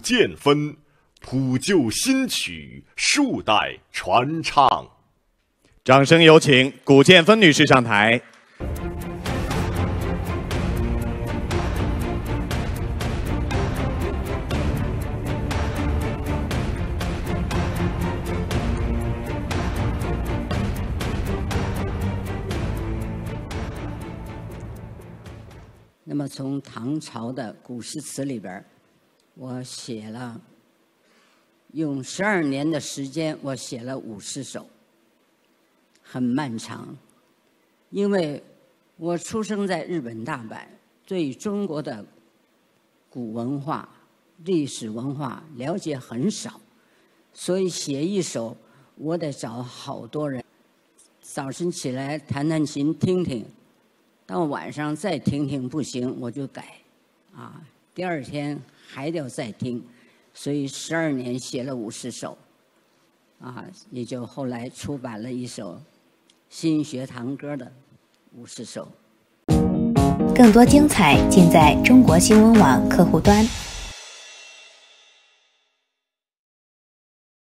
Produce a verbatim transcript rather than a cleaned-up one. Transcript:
建芬，普救新曲，数代传唱。 掌声有请古建芬女士上台。 那么从唐朝的古诗词里边，我写了，用十二年的时间，我写了五十首，很漫长。因为我出生在日本大阪，对中国的古文化、历史文化了解很少，所以写一首，我得找好多人，早晨起来弹弹琴听听。到晚上再听听不行，我就改，啊，第二天还得再听，所以十二年写了五十首，啊，也就后来出版了一首新学堂歌的五十首。 更多精彩尽在中国新闻网客户端。